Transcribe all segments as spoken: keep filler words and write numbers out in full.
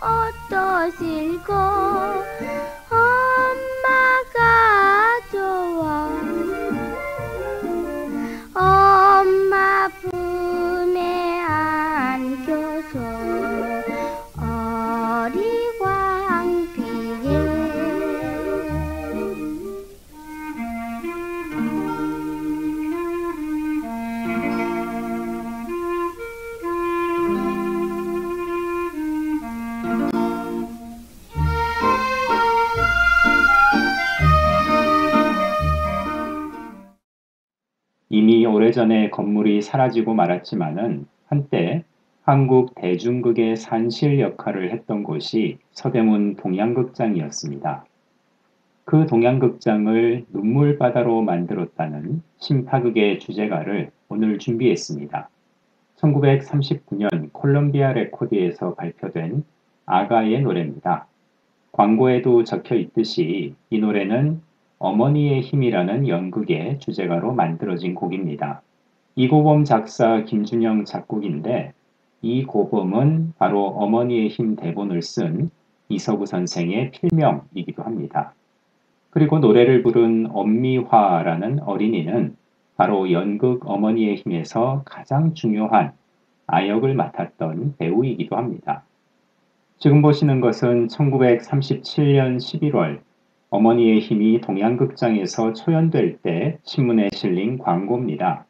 어떠실까? 엄마가 좋아. 엄마 품에 안겨서 어리광피게. 이미 오래전에 건물이 사라지고 말았지만은 한때 한국 대중극의 산실 역할을 했던 곳이 서대문 동양극장이었습니다. 그 동양극장을 눈물바다로 만들었다는 신파극의 주제가를 오늘 준비했습니다. 천구백삼십구 년 콜럼비아 레코드에서 발표된 아가의 노래입니다. 광고에도 적혀 있듯이 이 노래는 어머니의 힘이라는 연극의 주제가로 만들어진 곡입니다. 이고범 작사 김준영 작곡인데 이 고범은 바로 어머니의 힘 대본을 쓴 이서구 선생의 필명이기도 합니다. 그리고 노래를 부른 엄미화라는 어린이는 바로 연극 어머니의 힘에서 가장 중요한 아역을 맡았던 배우이기도 합니다. 지금 보시는 것은 천구백삼십칠 년 십일월 어머니의 힘이 동양극장에서 초연될 때 신문에 실린 광고입니다.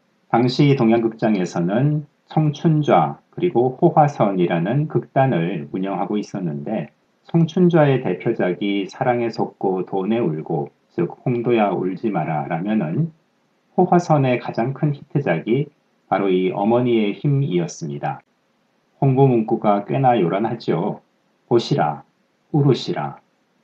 당시 동양극장에서는 청춘좌 그리고 호화선이라는 극단을 운영하고 있었는데 청춘좌의 대표작이 사랑에 속고 돈에 울고 즉 홍도야 울지 마라 라면은 호화선의 가장 큰 히트작이 바로 이 어머니의 힘이었습니다. 홍보 문구가 꽤나 요란하죠. 보시라, 울으시라,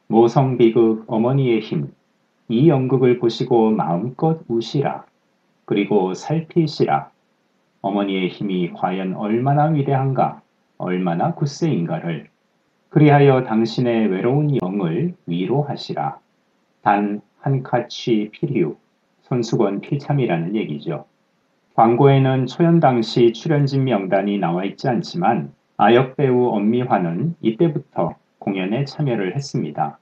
모성비극 어머니의 힘, 이 연극을 보시고 마음껏 우시라, 그리고 살피시라. 어머니의 힘이 과연 얼마나 위대한가, 얼마나 굳세인가를. 그리하여 당신의 외로운 영을 위로하시라. 단 한 카취 필유, 손수건 필참이라는 얘기죠. 광고에는 초연 당시 출연진 명단이 나와 있지 않지만 아역 배우 엄미화는 이때부터 공연에 참여를 했습니다.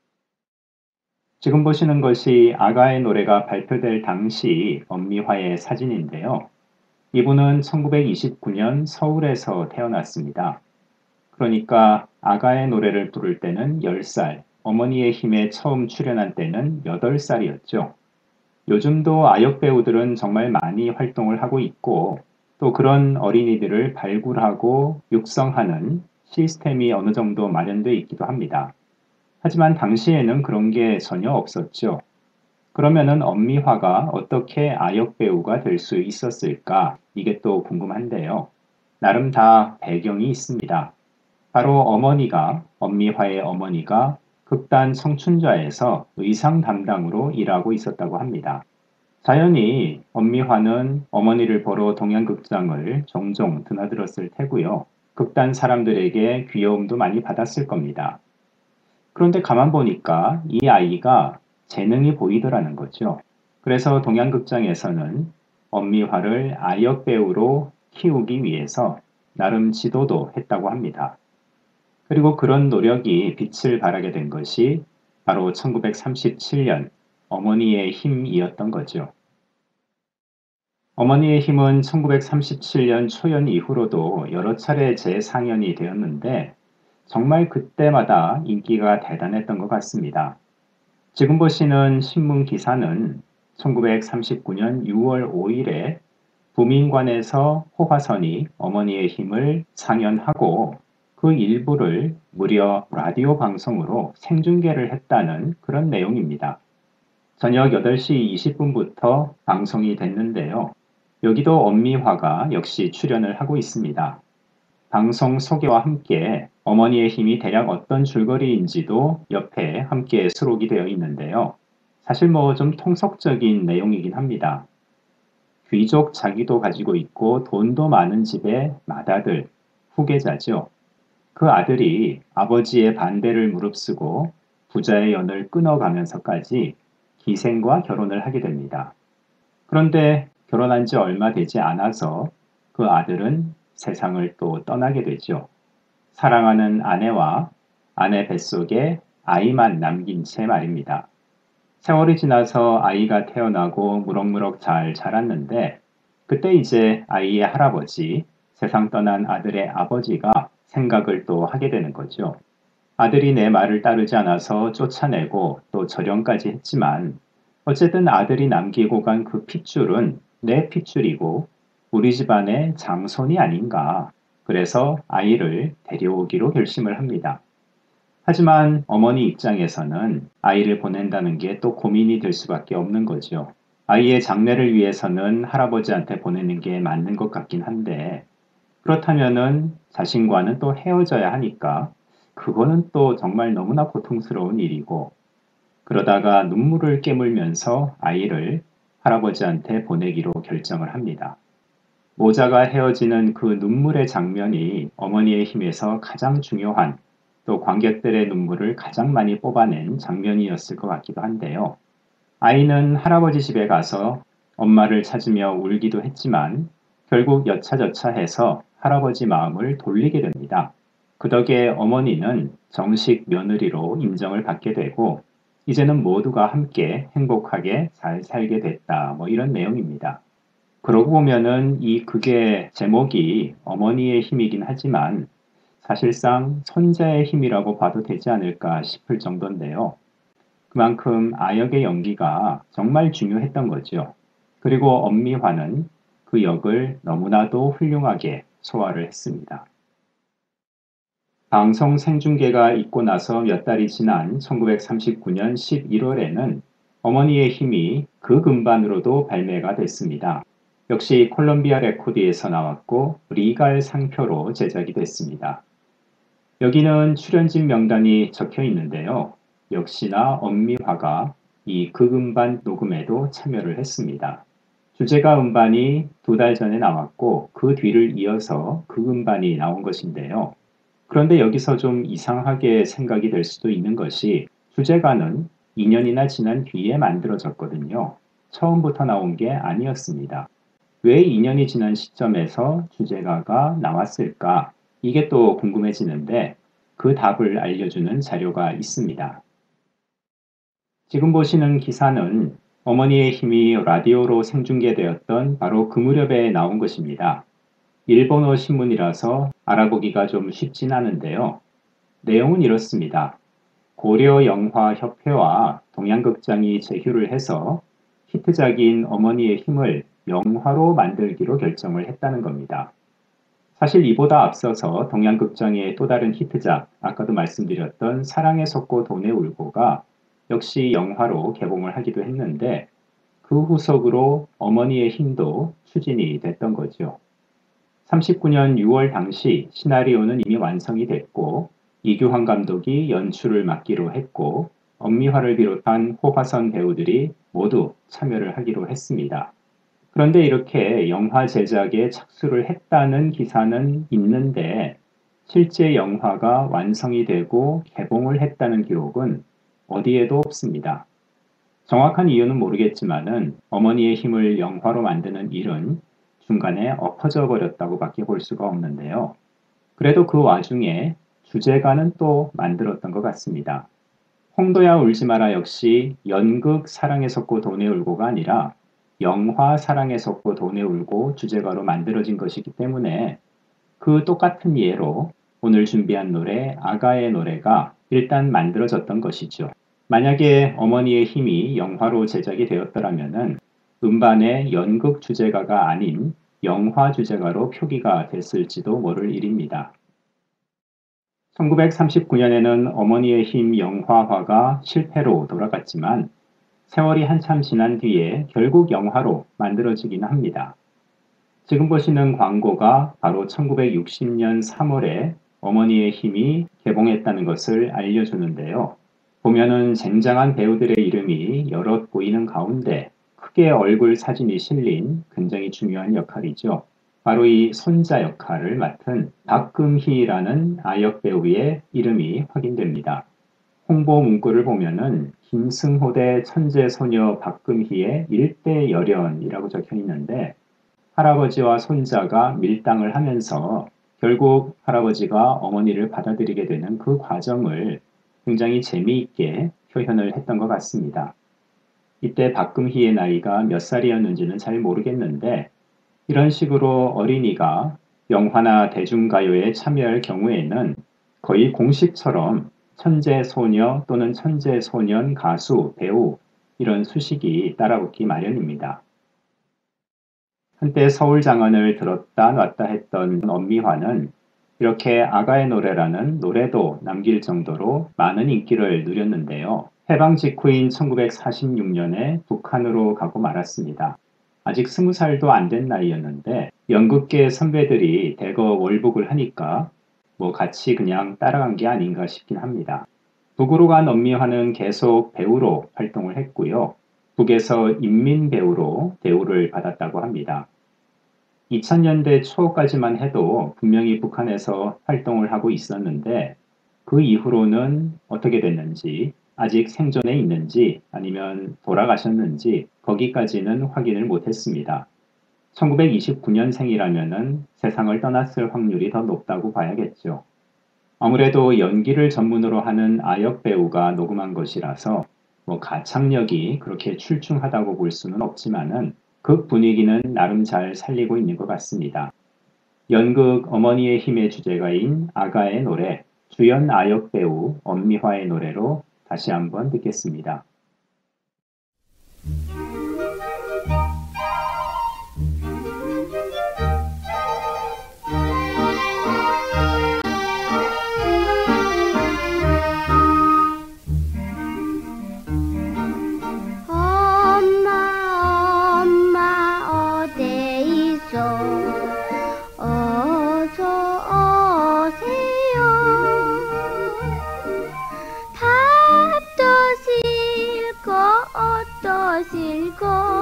지금 보시는 것이 아가의 노래가 발표될 당시 엄미화의 사진인데요. 이분은 천구백이십구 년 서울에서 태어났습니다. 그러니까 아가의 노래를 부를 때는 열 살, 어머니의 힘에 처음 출연한 때는 여덟 살이었죠. 요즘도 아역 배우들은 정말 많이 활동을 하고 있고 또 그런 어린이들을 발굴하고 육성하는 시스템이 어느 정도 마련되어 있기도 합니다. 하지만 당시에는 그런 게 전혀 없었죠. 그러면은 엄미화가 어떻게 아역 배우가 될 수 있었을까? 이게 또 궁금한데요. 나름 다 배경이 있습니다. 바로 어머니가, 엄미화의 어머니가 극단 청춘좌에서 의상 담당으로 일하고 있었다고 합니다. 자연히 엄미화는 어머니를 보러 동양극장을 종종 드나들었을 테고요. 극단 사람들에게 귀여움도 많이 받았을 겁니다. 그런데 가만 보니까 이 아이가 재능이 보이더라는 거죠. 그래서 동양극장에서는 엄미화를 아역 배우로 키우기 위해서 나름 지도도 했다고 합니다. 그리고 그런 노력이 빛을 발하게 된 것이 바로 천구백삼십칠 년 어머니의 힘이었던 거죠. 어머니의 힘은 천구백삼십칠 년 초연 이후로도 여러 차례 재상연이 되었는데 정말 그때마다 인기가 대단했던 것 같습니다. 지금 보시는 신문 기사는 천구백삼십구 년 유월 오일에 부민관에서 호화선이 어머니의 힘을 상연하고 그 일부를 무려 라디오 방송으로 생중계를 했다는 그런 내용입니다. 저녁 여덟 시 이십 분부터 방송이 됐는데요. 여기도 엄미화가 역시 출연을 하고 있습니다. 방송 소개와 함께 어머니의 힘이 대략 어떤 줄거리인지도 옆에 함께 수록이 되어 있는데요. 사실 뭐 좀 통속적인 내용이긴 합니다. 귀족 자기도 가지고 있고 돈도 많은 집의 맏아들, 후계자죠. 그 아들이 아버지의 반대를 무릅쓰고 부자의 연을 끊어가면서까지 기생과 결혼을 하게 됩니다. 그런데 결혼한 지 얼마 되지 않아서 그 아들은 세상을 또 떠나게 되죠. 사랑하는 아내와 아내 뱃속에 아이만 남긴 채 말입니다. 세월이 지나서 아이가 태어나고 무럭무럭 잘 자랐는데 그때 이제 아이의 할아버지, 세상 떠난 아들의 아버지가 생각을 또 하게 되는 거죠. 아들이 내 말을 따르지 않아서 쫓아내고 또 절연까지 했지만 어쨌든 아들이 남기고 간 그 핏줄은 내 핏줄이고 우리 집안의 장손이 아닌가. 그래서 아이를 데려오기로 결심을 합니다. 하지만 어머니 입장에서는 아이를 보낸다는 게 또 고민이 될 수밖에 없는 거죠. 아이의 장래를 위해서는 할아버지한테 보내는 게 맞는 것 같긴 한데 그렇다면은 자신과는 또 헤어져야 하니까 그거는 또 정말 너무나 고통스러운 일이고 그러다가 눈물을 깨물면서 아이를 할아버지한테 보내기로 결정을 합니다. 모자가 헤어지는 그 눈물의 장면이 어머니의 힘에서 가장 중요한 또 관객들의 눈물을 가장 많이 뽑아낸 장면이었을 것 같기도 한데요. 아이는 할아버지 집에 가서 엄마를 찾으며 울기도 했지만 결국 여차저차해서 할아버지 마음을 돌리게 됩니다. 그 덕에 어머니는 정식 며느리로 인정을 받게 되고 이제는 모두가 함께 행복하게 잘 살게 됐다. 뭐 이런 내용입니다. 그러고 보면은 이 극의 제목이 어머니의 힘이긴 하지만 사실상 손자의 힘이라고 봐도 되지 않을까 싶을 정도인데요. 그만큼 아역의 연기가 정말 중요했던 거죠. 그리고 엄미화는 그 역을 너무나도 훌륭하게 소화를 했습니다. 방송 생중계가 있고 나서 몇 달이 지난 천구백삼십구 년 십일월에는 어머니의 힘이 그 음반으로도 발매가 됐습니다. 역시 콜롬비아 레코드에서 나왔고 리갈 상표로 제작이 됐습니다. 여기는 출연진 명단이 적혀 있는데요. 역시나 엄미화가 이 극음반 녹음에도 참여를 했습니다. 주제가 음반이 두 달 전에 나왔고 그 뒤를 이어서 극음반이 나온 것인데요. 그런데 여기서 좀 이상하게 생각이 될 수도 있는 것이 주제가는 이 년이나 지난 뒤에 만들어졌거든요. 처음부터 나온 게 아니었습니다. 왜 이 년이 지난 시점에서 주제가가 나왔을까? 이게 또 궁금해지는데 그 답을 알려주는 자료가 있습니다. 지금 보시는 기사는 어머니의 힘이 라디오로 생중계되었던 바로 그 무렵에 나온 것입니다. 일본어 신문이라서 알아보기가 좀 쉽진 않은데요. 내용은 이렇습니다. 고려영화협회와 동양극장이 제휴를 해서 히트작인 어머니의 힘을 영화로 만들기로 결정을 했다는 겁니다. 사실 이보다 앞서서 동양극장의 또 다른 히트작, 아까도 말씀드렸던 사랑에 속고 돈에 울고가 역시 영화로 개봉을 하기도 했는데 그 후속으로 어머니의 힘도 추진이 됐던 거죠. 삼십구 년 유월 당시 시나리오는 이미 완성이 됐고 이규환 감독이 연출을 맡기로 했고 엄미화를 비롯한 호화선 배우들이 모두 참여를 하기로 했습니다. 그런데 이렇게 영화 제작에 착수를 했다는 기사는 있는데 실제 영화가 완성이 되고 개봉을 했다는 기록은 어디에도 없습니다. 정확한 이유는 모르겠지만은 어머니의 힘을 영화로 만드는 일은 중간에 엎어져 버렸다고 밖에 볼 수가 없는데요. 그래도 그 와중에 주제가는 또 만들었던 것 같습니다. 홍도야 울지 마라 역시 연극 사랑에 속고 돈에 울고가 아니라 영화 사랑에 속고 돈에 울고 주제가로 만들어진 것이기 때문에 그 똑같은 예로 오늘 준비한 노래 아가의 노래가 일단 만들어졌던 것이죠. 만약에 어머니의 힘이 영화로 제작이 되었더라면은 음반의 연극 주제가가 아닌 영화 주제가로 표기가 됐을지도 모를 일입니다. 천구백삼십구 년에는 어머니의 힘 영화화가 실패로 돌아갔지만 세월이 한참 지난 뒤에 결국 영화로 만들어지긴 합니다. 지금 보시는 광고가 바로 천구백육십 년 삼월에 어머니의 힘이 개봉했다는 것을 알려주는데요. 보면은 쟁쟁한 배우들의 이름이 여럿 보이는 가운데 크게 얼굴 사진이 실린 굉장히 중요한 역할이죠. 바로 이 손자 역할을 맡은 박금희라는 아역 배우의 이름이 확인됩니다. 홍보 문구를 보면은 김승호 대 천재소녀 박금희의 일대 열연이라고 적혀 있는데 할아버지와 손자가 밀당을 하면서 결국 할아버지가 어머니를 받아들이게 되는 그 과정을 굉장히 재미있게 표현을 했던 것 같습니다. 이때 박금희의 나이가 몇 살이었는지는 잘 모르겠는데 이런 식으로 어린이가 영화나 대중가요에 참여할 경우에는 거의 공식처럼 천재소녀 또는 천재소년 가수, 배우 이런 수식이 따라붙기 마련입니다. 한때 서울 장안을 들었다 놨다 했던 엄미화는 이렇게 아가의 노래라는 노래도 남길 정도로 많은 인기를 누렸는데요. 해방 직후인 천구백사십육 년에 북한으로 가고 말았습니다. 아직 스무 살도 안 된 나이였는데 연극계 선배들이 대거 월북을 하니까 뭐 같이 그냥 따라간 게 아닌가 싶긴 합니다. 북으로 간 엄미화는 계속 배우로 활동을 했고요. 북에서 인민배우로 대우를 받았다고 합니다. 이천 년대 초까지만 해도 분명히 북한에서 활동을 하고 있었는데 그 이후로는 어떻게 됐는지, 아직 생존해 있는지 아니면 돌아가셨는지 거기까지는 확인을 못했습니다. 천구백이십구 년생이라면 세상을 떠났을 확률이 더 높다고 봐야겠죠. 아무래도 연기를 전문으로 하는 아역 배우가 녹음한 것이라서 뭐 가창력이 그렇게 출중하다고 볼 수는 없지만은 그 분위기는 나름 잘 살리고 있는 것 같습니다. 연극 어머니의 힘의 주제가인 아가의 노래, 주연 아역 배우 엄미화의 노래로 다시 한번 듣겠습니다. 싫고